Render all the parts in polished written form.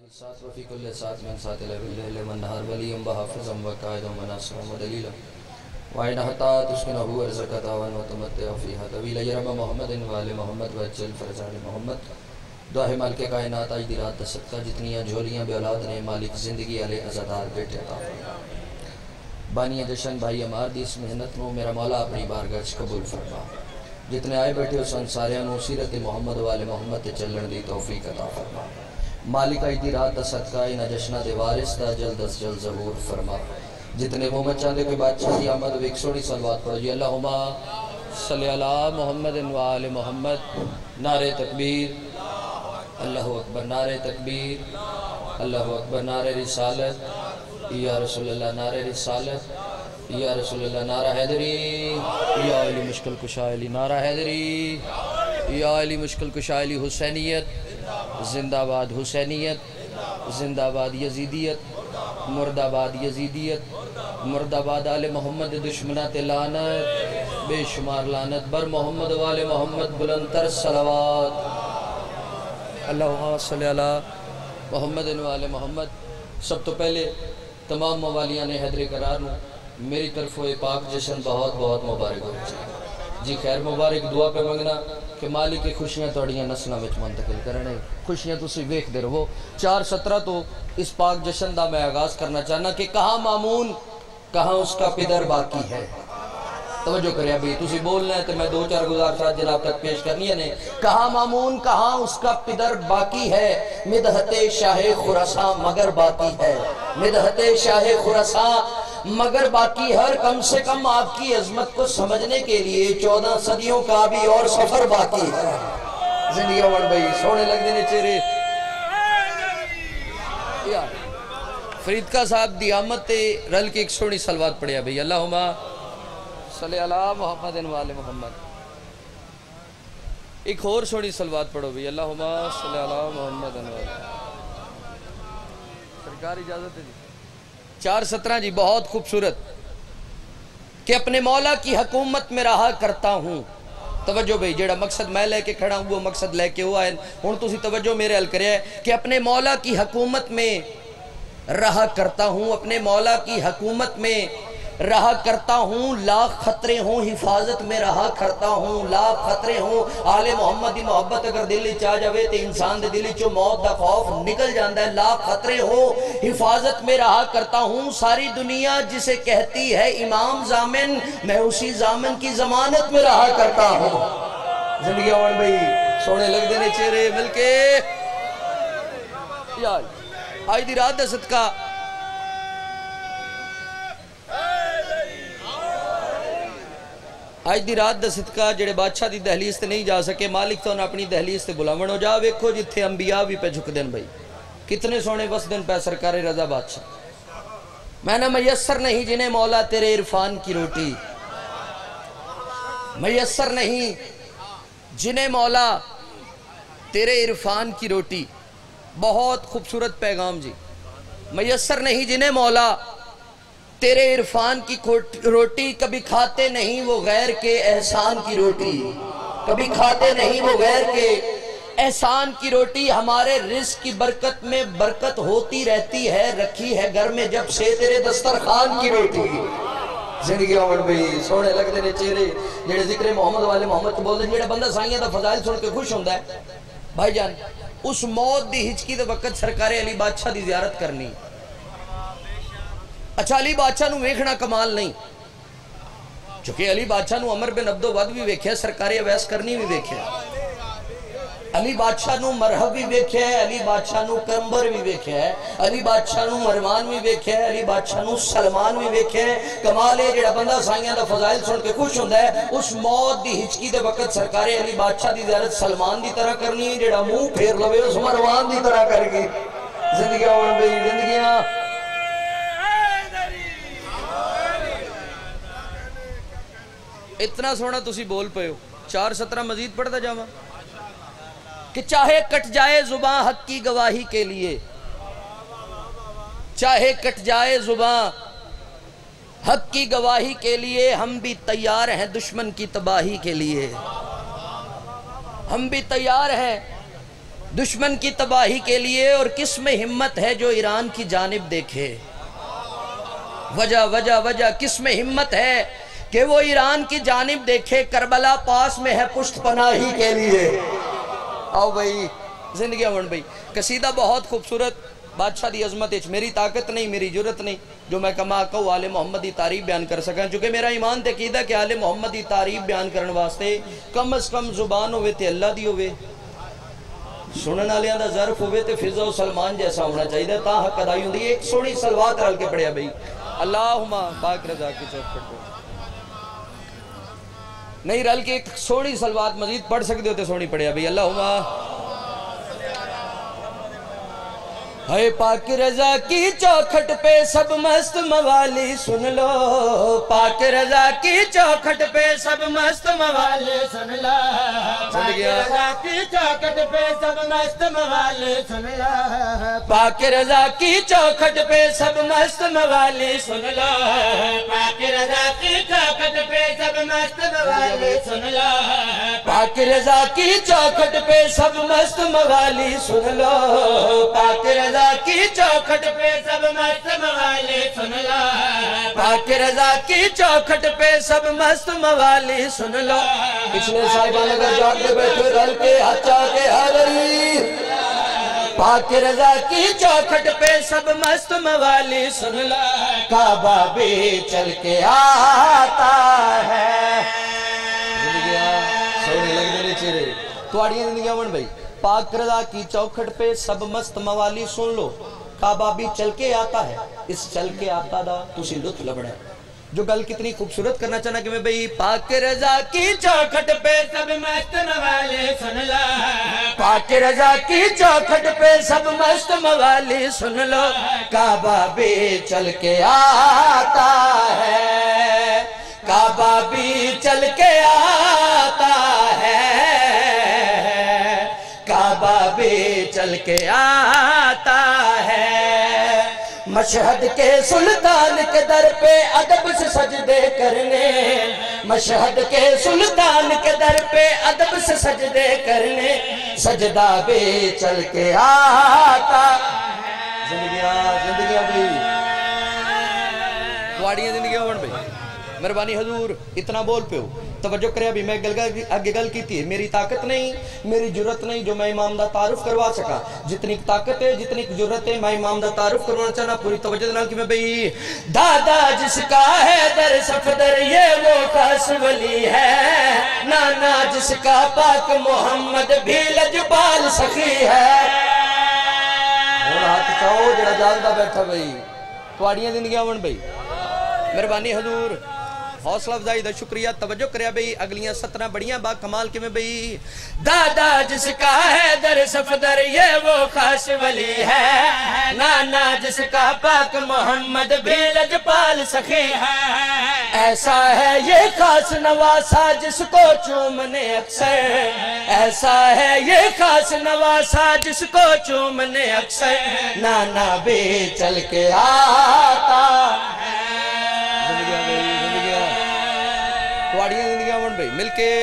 ساتھ وفی کل ساتھ من ساتھ اللیل والنہار ولیم بحافظا وقائدا وناصرا ودلیلا وعین حتی تسکنہو ارزقتا ونتمتع فیہا طویلا یرب محمد وآل محمد وجل فرزان محمد دعا مالک کائنات آج دی رات دا صدقہ جتنیاں جھولیاں بے اولاد نے مالک زندگی علیہ عزادار بیٹے عطا فرما بانی جشن بھائی امار دی اس محنت نو میرا مولا اپنی بارگاہ قبول فرما جتنے آئے بیٹھے اس انساریاں نو سیرت محمد وآل محمد چلن دی توفیق عطا فرما مالک آئی دی رات دا صدقہ اینا جشنہ دے وارث دا جلد از جلد ظہور فرما جتنے محمد چاندے کوئی بادشاہ دی آمد و ایک سوڑی صلوات پڑھو جی اللہم صلی اللہ محمد وآل محمد نعرہ تکبیر اللہ اکبر نعرہ تکبیر اللہ اکبر نعرہ رسالت یا رسول اللہ نعرہ رسالت یا رسول اللہ نعرہ حیدری یا علی مشکل کشائلی نعرہ حیدری یا علی مشکل کشائلی حسینیت زندہ آباد حسینیت زندہ آباد یزیدیت مرد آباد یزیدیت مرد آباد آل محمد دشمنات لعنت بے شمار لعنت بر محمد وآل محمد بلندتر صلوات اللہم صلی اللہ محمد وآل محمد سب تو پہلے تمام موالیاں نے حیدر قرار نو میری طرف ہوئے پاک جشن بہت بہت مبارک ہو جی خیر مبارک دعا پہ منگنا کہ مالک کی خوشیاں توڑیاں نسلوں میں منتقل کرنے خوشیاں تو سی ویکھ دے رہو 4/17 تو اس پاک جشن دا میں آغاز کرنا چاہنا کہ کہاں مامون کہاں اس کا پدر باقی ہے توجہ کریں ابھی تسی بولنا ہے تو میں 2-4 گزارشات جناب تک پیش کرنی ہے کہاں مامون کہاں اس کا پدر باقی ہے مدحت شاہ خراساں مگر باقی ہے مدحت شاہ خراساں مگر باقی ہر کم سے کم آپ کی عظمت کو سمجھنے کے لیے 14 صدیوں کا بھی اور سفر باقی ہے زندگی وڑ بھئی سونے لگ دینے چہرے فرید کا صاحب دی آمد تے رل کے ایک سونی صلوات پڑھیا بھئی اللہم صلی اللہ محمد وآل محمد ایک اور سونی صلوات پڑھو بھئی اللہم صلی اللہ محمد وآل محمد سرکار اجازت ہے جی 4/17 جی بہت خوبصورت کہ اپنے مولا کی حکومت میں رہا کرتا ہوں توجہ بھئی جیڑا مقصد میں لے کے کھڑا ہوں وہ مقصد لے کے ہوا ہے ہن تسی توجہ میرے حل کرے کہ اپنے مولا کی حکومت میں رہا کرتا ہوں اپنے مولا کی حکومت میں رہا کرتا ہوں لاکھ خطرے ہوں حفاظت میں رہا کرتا ہوں لاکھ خطرے ہوں آل محمد دی محبت اگر دلی چاہ جاوے تے انسان دے دلی چو موت دا خوف نکل جاندہ ہے لاکھ خطرے ہوں حفاظت میں رہا کرتا ہوں ساری دنیا جسے کہتی ہے امام ضامن میں اسی ضامن کی ضمانت میں رہا کرتا ہوں زندگی آوان بھئی سونے لگ دینے چہرے مل کے آج دی رات دا صدقہ آج دی رات دا صدقہ جڑے بادشاہ دی دہلیز تے نہیں جا سکے مالک تو انہیں اپنی دہلیز تے بلاون ہو جا ویکھو جتھے انبیاء بھی پہ جھک دن بھئی کتنے سونے بس دن پہ سرکار رضا بادشاہ میں نہ میسر نہیں جنہیں مولا تیرے عرفان کی روٹی میسر نہیں جنہیں مولا تیرے عرفان کی روٹی بہت خوبصورت پیغام جی میسر نہیں جنہیں مولا تیرے عرفان کی روٹی کبھی کھاتے نہیں وہ غیر کے احسان کی روٹی کبھی کھاتے نہیں وہ غیر کے احسان کی روٹی ہمارے رزق کی برکت میں برکت ہوتی رہتی ہے رکھی ہے گھر میں جب سے تیرے دسترخوان کی روٹی زندگی آمد بھئی سونے لگ دینے چہرے جڑے ذکر محمد والے محمد کو بول دیں جڑے بندہ سائیاں دا فضائل سن کے خوش ہوندہ ہے بھائی جان اس موت دی ہجکی دے وقت سرکار علی بادشاہ دی زیارت کرنی اچھا علی بادشاہ نو ویکھنا کمال نہیں چونکہ علی بادشاہ نو عمر بن عبد ود بھی ویکھے سرکار اویس کرنی بھی ویکھے علی بادشاہ نو مرحب بھی ویکھے علی بادشاہ نو کرمبر بھی ویکھے علی بادشاہ نو مروان بھی ویکھے علی بادشاہ نو سلمان بھی ویکھے کمال ہے جڑا بندہ سائیاں دا فضائل سن کے خوش ہوندہ ہے اس موت دی ہچکی دے وقت سرکار علی بادشاہ دی زیارت سلمان دی طرح کرنی ہے جڑا منہ پھیر لوے اس مروان دی طرح کر گئی زندگی آن بھئی زندگیاں اتنا سونا تسی بول پہ ہو 4/17 مزید پڑھتا جاما کہ چاہے کٹ جائے زباں حق کی گواہی کے لیے چاہے کٹ جائے زباں حق کی گواہی کے لیے ہم بھی تیار ہیں دشمن کی تباہی کے لیے ہم بھی تیار ہیں دشمن کی تباہی کے لیے، اور کس میں ہمت ہے جو ایران کی جانب دیکھے؟ وجہ کس میں ہمت ہے کہ وہ ایران کی جانب دیکھے؟ کربلا پاس میں ہے پشت پناہی کے لیے۔ آؤ بھائی زندگی امن بھائی، قصیدہ بہت خوبصورت، بادشاہ دی عظمت اچ میری طاقت نہیں، میری جرت نہیں جو میں کما کہو آل محمد دی تعریف بیان کر سکاں، چونکہ میرا ایمان تے قیدہ کہ آل محمد دی تعریف بیان کرن واسطے کم از کم زبان ہوئے تے اللہ دی ہوئے، سنن والیاں دا ظرف ہوئے تے فضا و سلمان جیسا ہونا چاہیے، تا حق ادائی ہوندی۔ ایک سونی صلوات رل کے پڑھیا بھائی، اللہم پاک رضا کی چوک پڑھ نہیں رل کے ایک سونی صلوات مزید پڑھ سکتے ہوتے سونی پڑھیا بھائی، اللہم اے پاک رضا کی چوکھٹ پہ سب مست موالی سن لو، پاک رضا کی چوکھٹ پہ سب مست موالی سن لو، پاک رضا کی چوکھٹ پہ سب مست موالی سن لو، پاک رضا کی چوکھٹ پہ سب مست موالی سن لو، پاک رضا کی چوکھٹ پہ سب مست موالی سن لو، پاک رضا کی چوکھٹ پہ سب مست موالی سن لو، پاک رضا کی چوکھٹ پہ سب مست موالی سن لو، پاک رضا کی چوکھٹ پہ سب مست موالی سن لو۔ پچھلے صاحبان اگر جاگے بیٹھے رل کے ہچا کے حضری، پاک رضا کی چوکھٹ پہ سب مست موالی سن لو، کعبہ بھی چل کے آتا ہے۔ زندگیاں سونے لگ دینے چیرے توڑیاں زندگیاں من بھائی، پاک رضا کی چوکھٹ پہ سب مست موالی سن لو، کعبہ بھی چل کے آتا ہے، اس چل کے آتا دا تسی لطف لبڑا ہے۔ جو گل کتنی خوبصورت کرنا چاہنا کہ میں بھئی، پاک رضا کی چوکھٹ پہ سب مست موالی سن لو، پاک رضا کی چوکھٹ پہ سب مست موالی سن لو، کعبہ بھی چل کے آتا ہے، کعبہ بھی چل کے آتا ہے، کعبہ بھی چل کے آتا ہے۔ مشہد کے سلطان کے در پہ ادب سے سجدے کرنے، مشہد کے سلطان کے در پہ ادب سے سجدے کرنے، سجدہ بھی چل کے آتا ہے۔ زندگیاں بھی واڑیاں زندگیاں بن بھئی، مہربانی حضور اتنا بول پہ ہو توجہ کرے۔ ابھی میں آگے گل کی تھی، میری طاقت نہیں، میری جرت نہیں جو میں امام دا تعارف کروا سکا، جتنی طاقت ہے جتنی جرت ہے میں امام دا تعارف کروانا چاہنا پوری توجہ دینا کہ میں بھئی، دادا جس کا ہے در صفدر یہ وہ خاص ولی ہے، نانا جس کا پاک محمد بھی لجپال سخی ہے۔ اور ہاتھ چاہو جڑا جاندا بیٹھا بھئی، تواڑیاں زندگیاں بن بھئی، مہربانی حضور حوصلہ افزائی دا شکریہ۔ توجہ کریا بھئی، اگلیاں 17 بڑیاں با کمال کے میں بھئی، دادا جس کا ہے در صفدر یہ وہ خاص ولی ہے، نانا جس کا پاک محمد بھی لجپال سخی ہے، ایسا ہے یہ خاص نواسا جس کو چومنے اکثر، ایسا ہے یہ خاص نواسا جس کو چومنے اکثر، نانا بھی چل کے آتا ہے۔ واڑیاں زندگیاں بن بھئی مل کے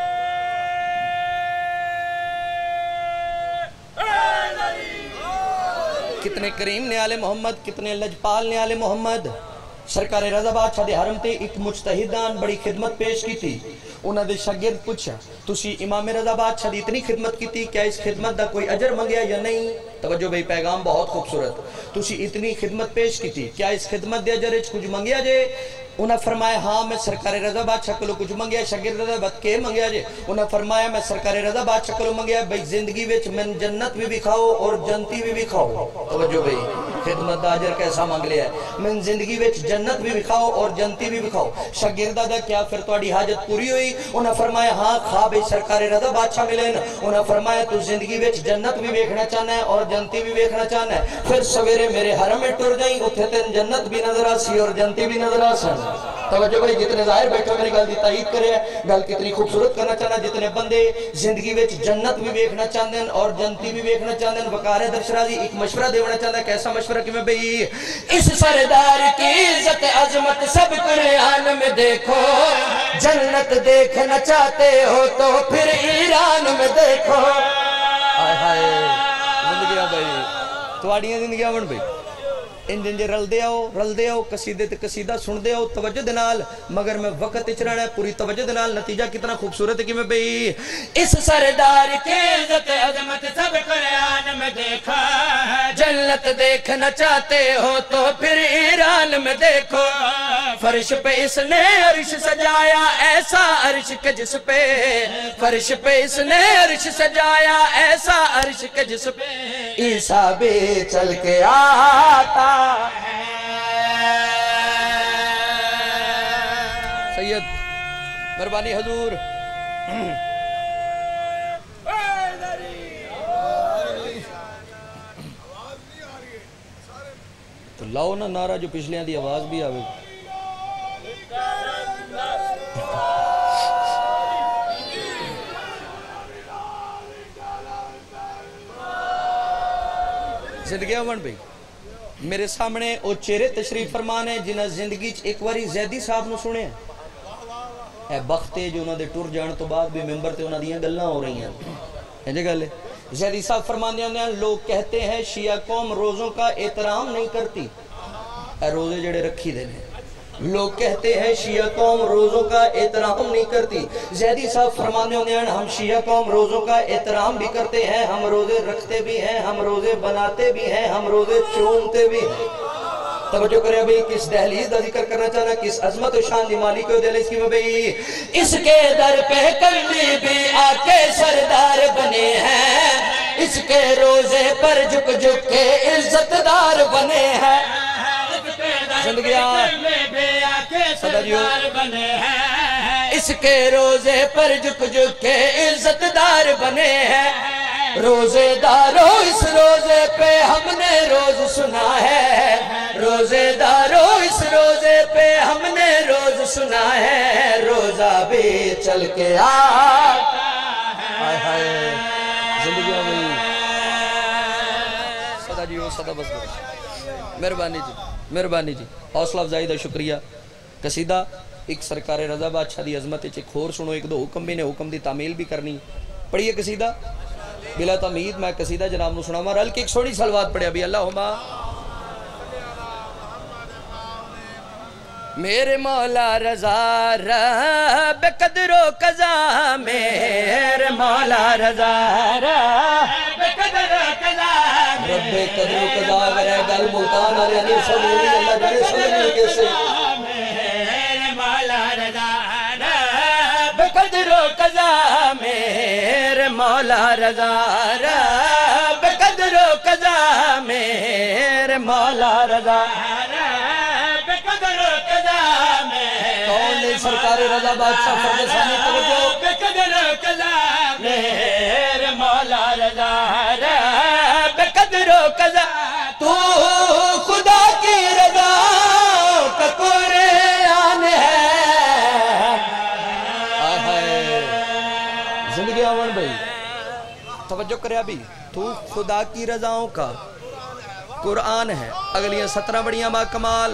کتنے کریم نے آل محمد، کتنے لجپال نے آل محمد۔ سرکار رضا بادشاہ دے حرم تے ایک مجتہدان بڑی خدمت پیش کی تھی، انہاں دے شاگرد پوچھا تسی امام رضا بادشاہ دی اتنی خدمت کی تھی، کیا اس خدمت دا کوئی اجر منگیا یا نہیں؟ توجہ بھئی پیغام بہت خوبصورت، تسی اتنی خدمت پیش کی تھی، کیا اس خدمت دے اجر کچھ منگیا جے؟ انہاں فرمایا ہاں میں سرکار رضا بادشاہ کو کچھ منگیا، شاگرد رضا بات کے منگیا جے؟ انہاں فرمایا میں سرکار رضا بادشاہ کو منگیا بھئی زندگی وچ من جنت بھی کھاؤ اور جنتی بھی کھاؤ۔ توجہ بھئی خدمت دا اجر کیسا مانگ لیا ہے، من زندگی وچ جنت بھی کھاؤ اور جنتی بھی کھاؤ۔ شاگردہ دا کیا پھر تواڈی حاجت پوری ہوئی؟ انہاں فرمایا ہاں خواب سرکار رضا بادشاہ ملے نا۔ انہاں فرمایا تو زندگی وچ جنت بھی دیکھنا چاہنا ہے اور جنتی بھی دیکھنا چاہنا ہے، پھر سویرے میرے حرم میں ٹر جائیں، اتھے تین جنت بھی نظر آسی اور جنتی بھی نظر آسن۔ توجہ بھائی جتنے ظاہر بیٹھو میری گل دی تائید کرے، گل کتنی خوبصورت کرنا چاہنا، جتنے بندے زندگی وچ جنت بھی دیکھنا چاہتے ہیں اور جنتی بھی دیکھنا چاہتے ہیں، وقار درشرازی ایک مشورہ دینا چاہتا ہے۔ کیسا مشورہ کہ میں بھئی اس سردار کی عزت عظمت سب قرآن میں دیکھو، جنت دیکھنا چاہتے ہو تو پھر ایران میں دیکھو۔ زندگیاں بھائی تواڑیاں زندگیاں بن بھائی انجن جے رل دے آؤ قصیدے تے قصیدہ سن دے آؤ توجہ دنال مگر میں وقت اچھرانا ہے پوری توجہ دنال نتیجہ کتنا خوبصورت ہے کہ میں بھئی اس سردار کے عزت عظمت سب قرآن میں دیکھا جنت دیکھنا چاہتے ہو تو پھر ایران میں دیکھو فرش پہ اس نے عرش سجایا ایسا عرش کے جس پہ فرش پہ اس نے عرش سجایا ایسا عرش کے جس پہ عیسیٰ بھی چل کے آتا سید مہربانی حضور تو لاؤ نا نعرہ جو پچھلیاں دی آواز بھی آوے زندگی امن بھئی میرے سامنے او چہرے تشریف فرمان ہے جنہاں زندگی ایک واری زیدی صاحب نو سنے ہیں اے بختے جو انہاں دے ٹور جان تو بعد بھی ممبر تے انہاں دیاں گلاں ہو رہی ہیں یہ گل ہے زیدی صاحب فرمان دیاں لوگ کہتے ہیں شیعہ قوم روزوں کا احترام نہیں کرتی اے روزے جڑے رکھی دینے لوگ کہتے ہیں شیعہ قوم روزوں کا احترام نہیں کرتی زیدی صاحب فرمانے ہونے ہیں ہم شیعہ قوم روزوں کا احترام بھی کرتے ہیں ہم روزے رکھتے بھی ہیں ہم روزے بناتے بھی ہیں ہم روزے چونتے بھی ہیں توجہ کریں ابھی کس دہلیز دا ذکر کرنا چاہنا کس عظمت و شان دی مالی کو دہلیز کی میں بھئی اس کے در پہ کبھی بھی آکے سردار بنے ہیں اس کے روزے پر جھک جھک کے عزت دار بنے ہیں زندگیاں اس کے روزے پر جھک جھک کے عزت دار بنے ہیں روزے داروں اس روزے پہ ہم نے روز سنا ہے روزے داروں اس روزے پہ ہم نے روز سنا ہے روزہ بھی چل کے آتا ہے زندگیوں میں صدا جی وہ صدا بس مہربانی جی حوصلہ افزائی دا شکریہ قصیدہ ایک سرکار رضا بادشاہ دی عظمت ایک خور سنو ایک دو حکم بھی نے حکم دی تعمیل بھی کرنی پڑھئے قصیدہ بلا تمہید میں قصیدہ جناب نو سنا رل کے ایک سوڑی سلوات پڑھے ابھی اللہم میرے مولا رضا رب قدر و قضا میرے مولا رضا رب قدر و قضا رب قدر و قضا اگر ہے گل ملتان آرے انیر صلی اللہ جڑے سمجھنے کیسے میرے مولا رضا رب قدر و قضا میرے مولا رضا رب قدر و قضا میرے مولا رضا سرکار رضا بادشاہ فرد ثانی توجہ بقدر و قضا میرے مولا رضا بقدر و قضا تو خدا کی رضا کا قرآن ہے زندگی آمان بھائی توجہ کرے ابھی تو خدا کی رضاؤں کا قرآن ہے اگلیاں 17 بڑیاں با کمال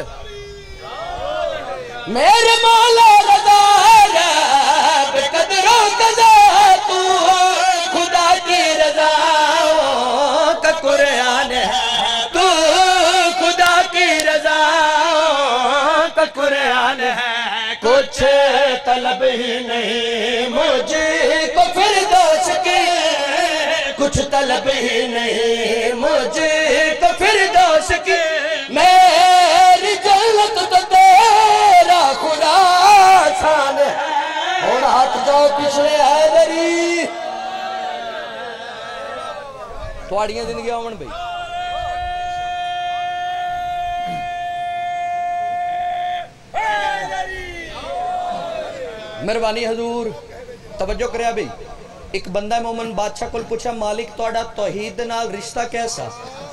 میرے مولا رضا رب قدر و قضا تو خدا کی رضا کا قرآن ہے تو خدا کی رضا کا قرآن ہے کچھ طلب ہی نہیں مجھے کو فردوس کی کچھ طلب ہی نہیں مجھے کو فردوس کی میری جنت تو تیرا خدا شان ہے اور ہاتھ جاؤ پچھلے حیدری تواڑیاں زندگی آمن بھئی مہربانی حضور توجہ کریا بھئی ایک بندہ مومن بادشاہ کل پوچھا مالک توڑا توحید نال رشتہ کیسا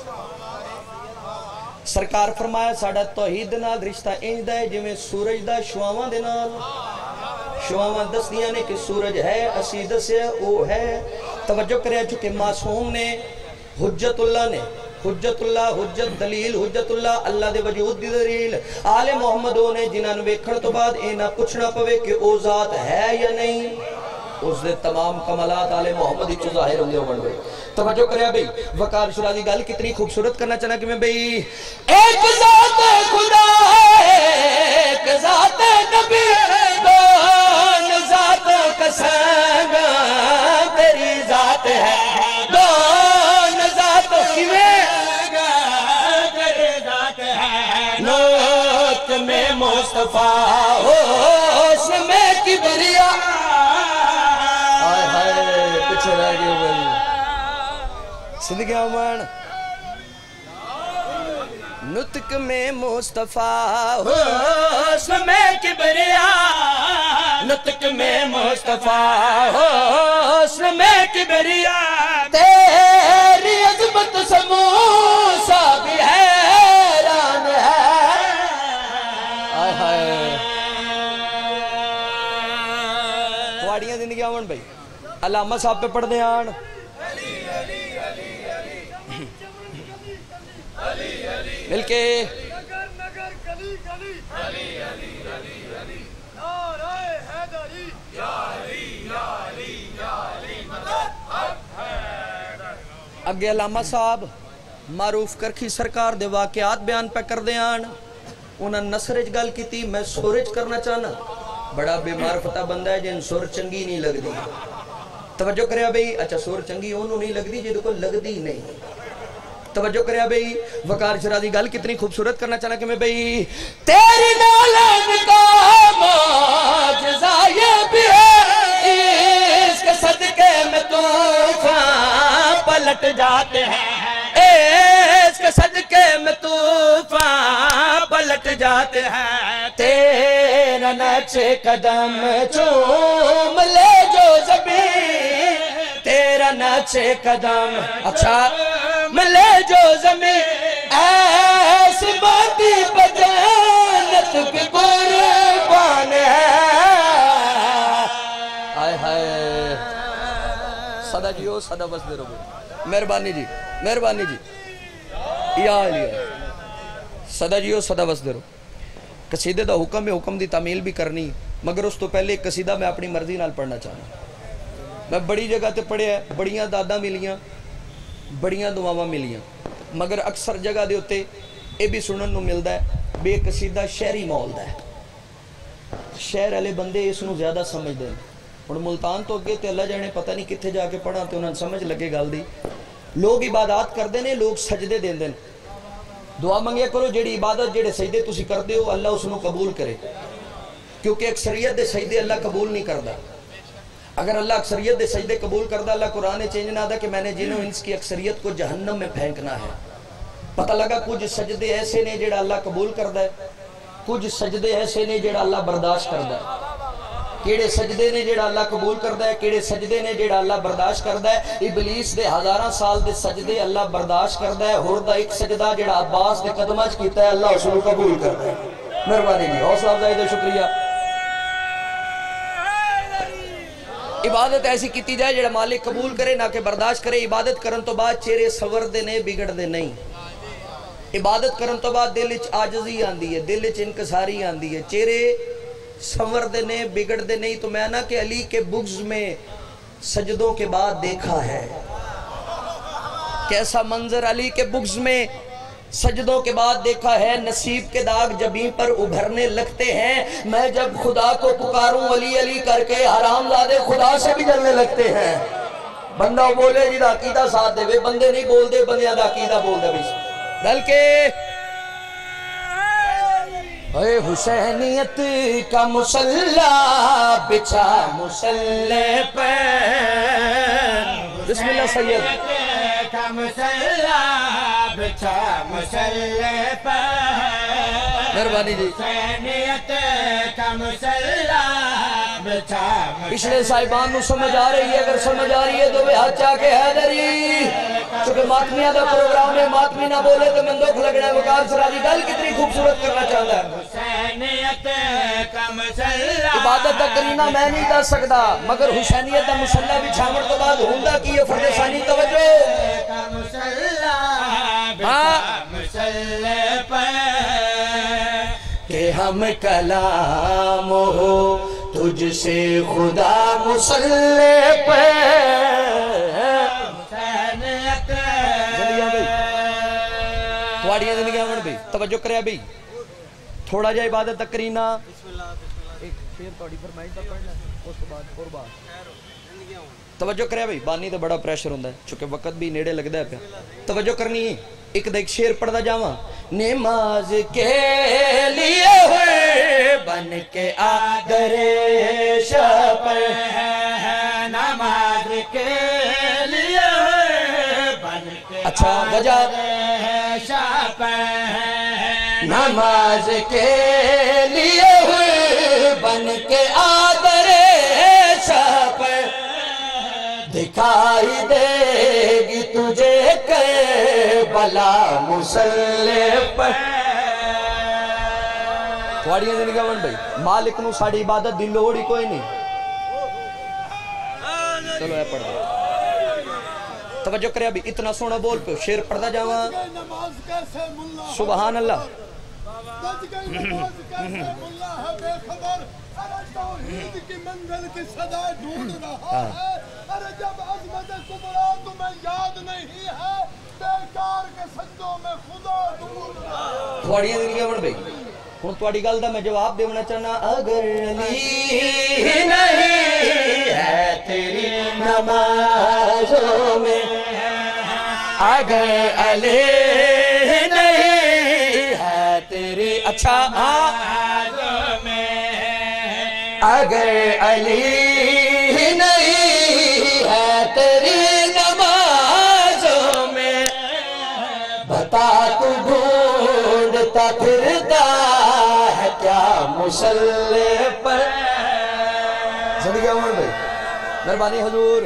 سرکار فرمایا ساڑا توحید نال رشتہ انج دا ہے جویں سورج دا شواواں دے نال شواواں دس دیاں نے کہ سورج ہے اسی دسے او ہے توجہ کریا چکے معصوم نے حجت اللہ نے حجت اللہ حجت دلیل حجت اللہ اللہ دے وجود دی دلیل آل محمدوں نے جنہاں نو ویکھن تو بعد اے نہ پوچھنا پوے کہ او ذات ہے یا نہیں اس دے تمام کمالات آل محمد ہی چو ظاہر ہوں گے ہوں گے. توجہ کریا بھئی وقار شرازی گل کتنی خوبصورت کرنا چاہنا کہ میں بھئی ایک ذات خدا ہے ایک ذات نبی دون ذاتوں کا سنگ تیری ذات ہے دون ذاتوں کی نوت میں مصطفیٰ حسن میں کبریا آئے ہائے پچھے رہ گئے بھائی صدقے عمان نطق میں مصطفیٰ حسن میں کبریا نطق میں مصطفیٰ حسن میں کبریا تیری عظمت سے موسیٰ بھی حیران ہے آئے ہائے تواڑیاں زندگی آمن بھائی علامہ صاحب پہ پڑھ دیں آن مل کے اگے علامہ صاحب معروف کرکھی سرکار دے واقعات بیان پہ کر دے آن انہاں نصرج گل کی تھی میں سورج کرنا چاہنا بڑا بے معرفتہ بندہ ہے جن سور چنگی نہیں لگ دی توجہ کریا بھئی اچھا سور چنگی انہوں نہیں لگ دی جن کو لگ دی نہیں توجہ کریا بھئی وقار شرازی گل کتنی خوبصورت کرنا چاہنا کہ میں بھئی تیری نالن کا معجزہ یہ بھی ہے اس کے صدقے میں طوفان پلٹ جاتے ہیں اس کے صدقے میں طوفان پلٹ جاتے ہیں تیرا نقش قدم چوم لے جو زمین تیرا نقش قدم اچھا ملے جو زمین ایسی باتی بجانت کی قربان ہے آئے ہائے صدا جیو صدا بس دے رو مہربانی جی مہربانی جی یا علیہ صدا جیو صدا بس دے رو قصیدے دا حکم ہے حکم دی تعمیل بھی کرنی مگر اس تو پہلے ایک قصیدہ میں اپنی مرضی نال پڑھنا چاہنا میں بڑی جگہ تے پڑھے ہیں بڑیاں دادا ملیاں بڑیاں دعاواں ملیاں مگر اکثر جگہ دے ہوتے اے بھی سنن نو ملدا ہے بے قصیدہ شہری مول دا ہے شہر والے بندے اس نو زیادہ سمجھ دیں اور ملتان تو اگے تے اللہ جانے پتہ نہیں کتھے جا کے پڑھا تے انہاں سمجھ لگے گل دی لوگ عبادات کر دے نے لوگ سجدے دین دیں دعا منگیا کرو جیڑی عبادت جیڑے سجدے تسی کر دے ہو اللہ اس نو قبول کرے کیونکہ اکثریت دے سجدے اللہ قبول نہیں کردا اگر اللہ اکثریت دے سجدے قبول کردہ اللہ قرآن چینج نہ دا کہ میں نے جنہوں انس کی اکثریت کو جہنم میں پھینکنا ہے پتہ لگا کچھ سجدے ایسے نے جڑا اللہ قبول کردہ ہے کچھ سجدے ایسے نے جڑا اللہ برداشت کردہ ہے کیڑے سجدے نے جڑا اللہ قبول کردہ ہے کیڑے سجدے نے جڑا اللہ برداشت کردہ ہے ابلیس دے ہزاراں سال دے سجدے اللہ برداشت کردہ ہے ہردہ ایک سجدہ جڑا عباس دے قدمہ کیتا ہے اللہ اس کو قبول کردہ ہے مہربانی جی حوصلہ افزائی دے شکریہ عبادت ایسی کیتی جائے جڑا مالک قبول کرے نہ کہ برداشت کرے عبادت کرن تو بعد چہرے سور دے نے بگڑ دے نہیں عبادت کرن تو بعد دل وچ عاجزی آندی ہے دل وچ انکساری آندی ہے چہرے سور دے نے بگڑ دے نہیں تو میں نہ کہ علی کے بغض میں سجدوں کے بعد دیکھا ہے کیسا منظر علی کے بغض میں سجدوں کے بعد دیکھا ہے نصیب کے داغ جبیں پر ابھرنے لگتے ہیں میں جب خدا کو پکاروں علی علی کر کے حرام زادے خدا سے بھی جلنے لگتے ہیں بندہ بولے جی دا عقیدہ ساتھ دے بندے نہیں بول دے بندے دا عقیدہ بول دے بلکہ اے حسینیت کا مسلح بچھا مسلح پر بسم اللہ سید کا مسلح بچھا مسلح پر مہربانی جی حسینیت کا مسلح بچھا پچھلے صاحبان نو سمجھ آ رہی ہے اگر سمجھ آ رہی ہے تو وہ ہاتھ چاہ کے حیدری چونکہ ماتمیہ دا پروگرام ہے ماتمی نہ بولے تو میں دکھ لگنا ہے وقار سرازی گل کتنی خوبصورت کرنا چاہتا ہے حسینیت کا مسلح عبادت دا کرینہ میں نہیں دا سکتا مگر حسینیت دا مسلح بھی چھامر تو بعد ہوندہ کی یہ فرد ثانی توجہ کا مسلح بچھا مسلح پر کہ ہم کلام ہو تو تجھ سے خدا مسلح پہ تھوڑی زندگی آمن بھی توجہ کرے بھی تھوڑا جا عبادت تک کرینا ایک شیر توڑی فرمائی تک پڑھنا اس کے بعد قربان توجہ کرے بھی بانی تو بڑا پریشر ہوندہ ہے چونکہ وقت بھی نیڑے لگ دا ہے توجہ کرنی ہے ایک دا ایک شیر پڑھ دا جاواں نماز کے لیے ہوئے بن کے آدر شب ہے نماز کے لیے ہوئے بن کے اچھا وجہ شب ہے نماز کے لیے ہوئے بن کے آدر شب دکھائی دے گی تجھے کربلا مسلح پر تھوڑی زندگی من بھائی مالک نو ساڑی عبادت دی لوڑ ہی کوئی نہیں چلو اے پڑھ دو توجہ کرے ابھی اتنا سونا بول پہ شیر پڑھ دا جاواں سبحان اللہ توحید کی منزل کی صدا ڈھونڈ رہا ہے ارے جب عظمت کبریٰ تمہیں یاد نہیں ہے بیکار کے سجدوں میں خدا ڈھونڈ رہا ہے تھوڑی زندگی بڑھ بھئی ہوں تھوڑی گل دا میں جواب دیونا چاہنا اگر علی نہیں ہے تیری نمازوں میں اگر علی نہیں ہے تیری اچھا اگر علی نہیں ہے تیری نمازوں میں بتا تو ڈھونڈتا پھرتا ہے کیا مسلح پر زندگی امن بھائی مہربانی حضور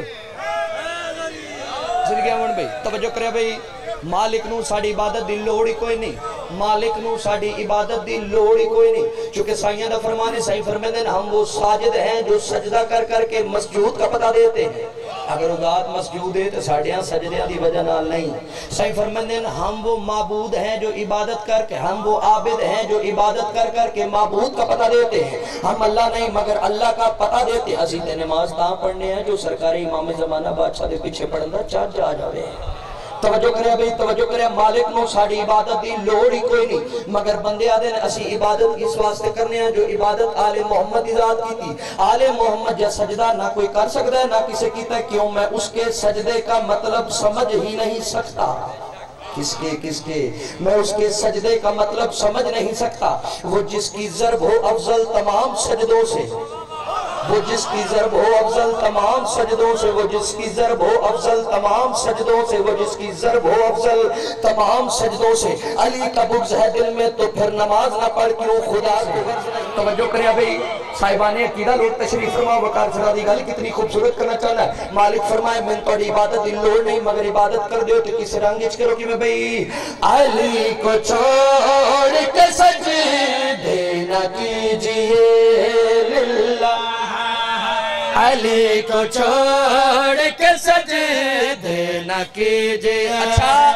زندگی امن بھائی توجہ کرے بھائی مالک نو ساڑی عبادت دی لوڑی کوئی نہیں مالک نو ساڑی عبادت دی لوڑی کوئی نہیں چونکہ سائیاں دا فرمانے سائیں فرمیندے ہم وہ ساجد ہیں جو سجدہ کر کر کے مسجود کا پتہ دیتے ہیں اگر ذات مسجود ہے تو ساڑیاں سجدیاں دی وجہ نال نہیں سائیں فرمیندے ہم وہ معبود ہیں جو عبادت کر کے ہم وہ عابد ہیں جو عبادت کر کر کے معبود کا پتہ دیتے ہیں ہم اللہ نہیں مگر اللہ کا پتہ دیتے ہیں عزیز نماز تاں پڑھنے ہیں جو سرکاری امام زمانہ بادشاہ دے پیچھے پڑھنا چاہ جا جاوے ہیں توجہ کرے بھئی توجہ کرے مالک نو ساڑی عبادت دی لوڑی کوئی نہیں مگر بندے آدھے نے اسی عبادت اس واسطے کرنے ہیں جو عبادت آل محمد ذات کی تھی آل محمد جا سجدہ نہ کوئی کر سکتا ہے نہ کسے کیتا ہے کیوں میں اس کے سجدے کا مطلب سمجھ ہی نہیں سکتا کس کے میں اس کے سجدے کا مطلب سمجھ نہیں سکتا وہ جس کی ضرب ہو افضل تمام سجدوں سے وہ جس کی ضرب ہو افضل تمام سجدوں سے وہ جس کی ضرب ہو افضل تمام سجدوں سے وہ جس کی ضرب ہو افضل تمام سجدوں سے علی کا بغض ہے دل میں تو پھر نماز نہ پڑھ کیوں خدا سے توجہ کریں بھئی صاحبان عقیدہ لوگ تشریف فرما وقار سنا دی گل کتنی خوبصورت کرنا چاہنا ہے مالک فرمائے میں توڑی عبادت دل لوڑ نہیں مگر عبادت کر دیو تو کس رنگ اچھ کرو کی میں بھئی علی کو چھوڑ کے سجدے نہ کیجئے للہ علی کو چھوڑ کے سجدے نہ کیجئے اچھا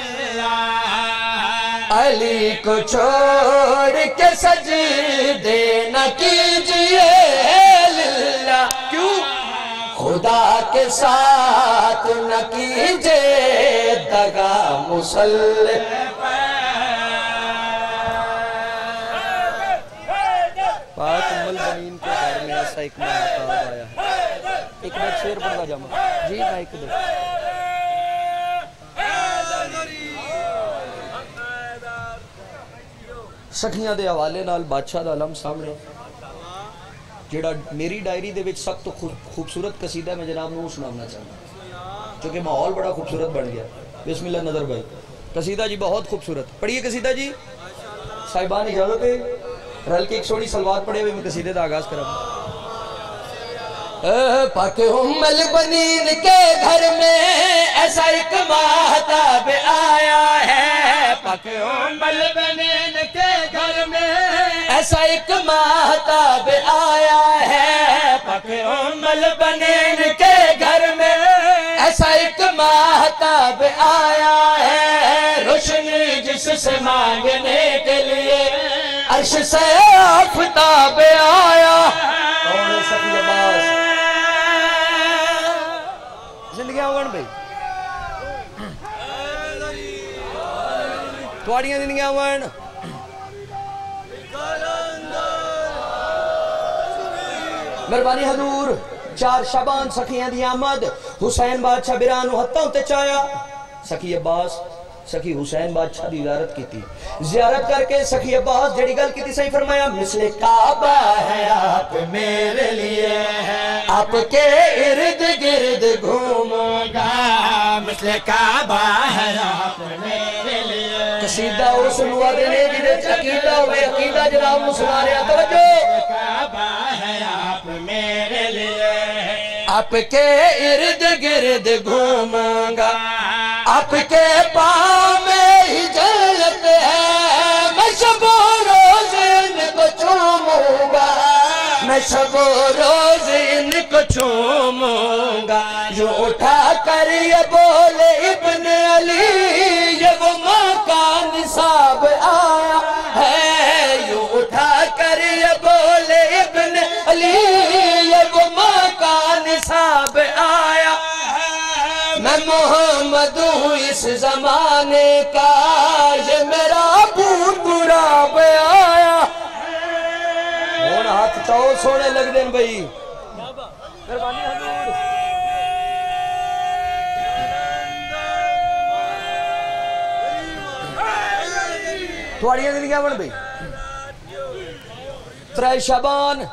علی کو چھوڑ کے سجدے نہ کیجئے للہ کیوں خدا کے ساتھ نہ کیجئے دغا مسلح پاک ام البنین کے گھر میں ایسا ایک محتاب آیا ہے ایک میں شیر پڑھا جاما جی میں ایک دو سکھیاں دے حوالے نال بادشاہ دا علم سامنے جیڑا میری ڈائری دے وچ سب تو خوبصورت قصیدہ میں جناب نو سنانا چاہتا چونکہ ماحول بڑا خوبصورت بن گیا بسم اللہ نظر بھائی قصیدہ جی بہت خوبصورت پڑھیے قصیدہ جی صاحبان اجازت ہے رل کے ایک سوڑی سلوات پڑھے ہوئے میں قصیدے دا آغاز کرا پاک ام البنین کے گھر میں ایسا ایک مہتاب آیا ہے پاک ام البنین کے گھر میں ایسا ایک مہتاب آیا ہے پاک ام البنین کے گھر میں ایسا ایک مہتاب آیا ہے روشنی جس سے مانگنے کے لیے عرش سے آفتاب آیا اور सखी अब्बास जिंदगी आवन भाई थोड़ियां जिंदगी आवन मेहरबानी हजूर 4 शाबान सखियां दी आमद हुसैन बादशाह बिरानू हत्थों ते चाया सखी अब्बास सखी हुसैन बादशाह दी ज़ियारत की थी ज़ियारत करके सखी अब्बास जड़ी गल की सही फरमाया मिसले काबा है आप मेरे लिए आपके इर्द गिर्द घूमूंगा मिसले काबा है आप मेरे लिए कसीदा उस नुआदे ने जिदे अकीदा होवे अकीदा जनाब मुसलमानिया तवज्जो काबा है आप मेरे लिए आपके इर्द गिर्द घूमूंगा आपके पाँव में ही जन्नत है मैं शबो रोज इनको चूमूंगा मैं शबो रोज इनको चूमूंगा जो उठा कर ये बोले इब्न अली ये वो माँ का निसाब आया है यो उठा कर ये बोले इब्न अली ये वो माँ का निसाब आया मैं मोहम्मद हूँ इस जमाने का ये मेरा बुराब आया और हाथ चाओ सोने लग देन भाई मेहरबानी हजूर थोड़ियां जिंदगी बन भाई 3 शाबान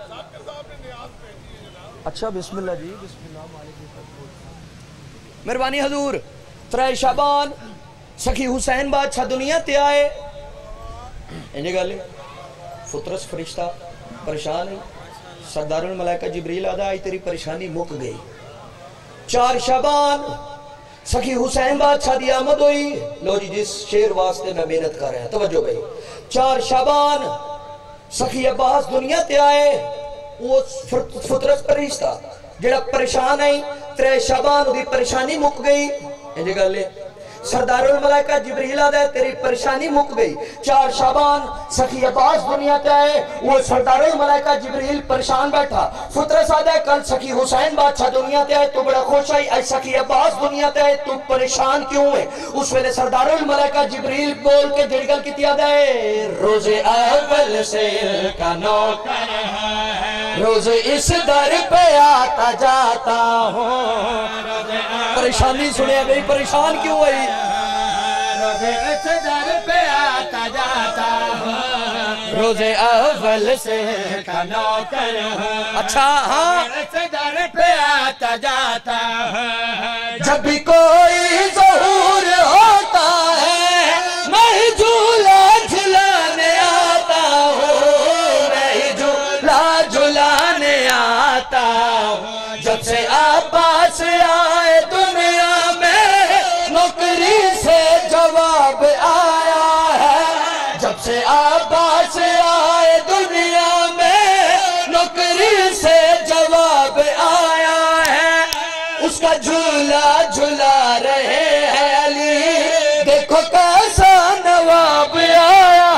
अच्छा बिस्मिल्लाह जी बिस्मिल्लाह मेहरबानी हजूर 3 शाबान सखी हुसैन बादशाह दुनिया ते आए इन्हें गल फुतरस फरिश्ता परेशान है सरदारुल मलाइका जिब्रील आदा आई तेरी परेशानी मुक गई 4 शाबान सखी हुसैन बादशाह दी आमद हुई लो जी जिस शेर वास्ते मैं मेहनत कर रहा हूं तवज्जो भाई 4 शाबान सखी अब्बास दुनिया ते आए वो फुतरस फरिश्ता जेड़ा परेशान है 3 शाबान उदी परेशानी मुक गई इंज गल सरदारुल मलाइका जिब्रील आदा तेरी परेशानी मुक गई 4 शाबान सखी अब्बास दुनिया पे आए वो सरदारुल मलाइका जिब्रील परेशान बैठा फुतरस आदा कल सखी हुसैन बादशाह दुनिया पे आए तू बड़ा खुश है आज सखी अब्बास दुनिया पे आए तू परेशान क्यों है उस वेले सरदारुल मलाइका जिब्रील बोल के जड़ी गल कीती आदा है रोजे अव्वल से का नौकर है रोज इस दर पे आता जाता हूँ परेशानी सुने मेरी परेशान क्यों हुई रोजे इस दर पे आता जाता हूँ रोजे अव्वल से का नौकर हूँ अच्छा हाँ इस दर पे आता जाता हूँ जब भी कोई ज़हूर होता है मैं झूला झुलाने आता हूँ मैं झूला झुलाने आता हूँ जब से अब्बास आए दुनिया में नौकरी से जवाब आया है जब से अब्बास आए दुनिया में नौकरी से जवाब आया है उसका झूला झुला रहे हैं अली देखो कैसा नवाब आया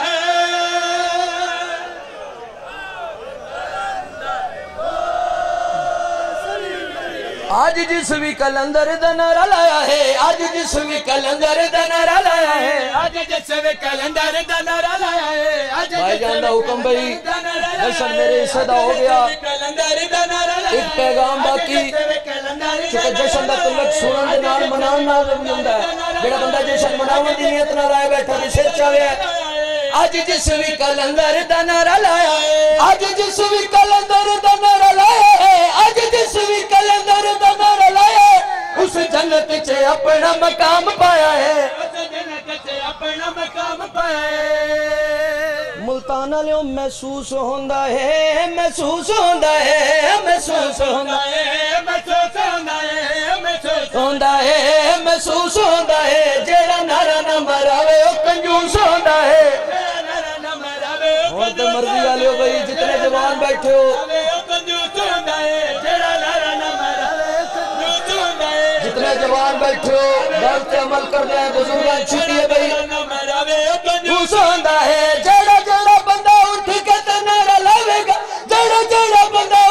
आज जिस भी कलंदर दा नारा लाया है आज जिस भी कलंदर दा नारा लाया है आज जिस भी कलंदर दा नारा लाया है आज भाई जान दा हुक्म भाई दर्शन मेरे हिस्से दा हो गया एक पैगाम बाकी क्योंकि जश्न दा तलक सुनन दे नाल मनाउन नाल भी हुंदा है जेड़ा बंदा जश्न मनाउन दी नीयत नाल आया बैठा भी सिर चावे आज जिस भी कलंदर दा नारा लाया आज जिस भी कलंदर दा नारा लाया आज जिस भी कलंदर दा नारा लाया उस जन्नत च अपना मकाम पाया है अपना मकाम पाया है मुल्तान वालों महसूस होंदा है महसूस होंदा है महसूस होंदा है महसूस होंदा है महसूस होंदा है महसूस होंदा है जेड़ा नारा न मरावे ओ कंजूस होंदा है और तो मर्जी वाले हो भाई जितने जवान बैठे हो जितने जवान बैठे हो गल पे अमल कर रहे हैं बुजुर्ग छुट्टी है भाई कंजूस होंदा है जेड़ा जेड़ा बंदा उठ के ते नारा लावेगा जेड़ा जेड़ा बंदा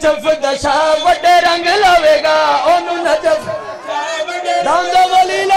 نجف دشا وڈے رنگ لوے گا اونوں نجف داندا ولی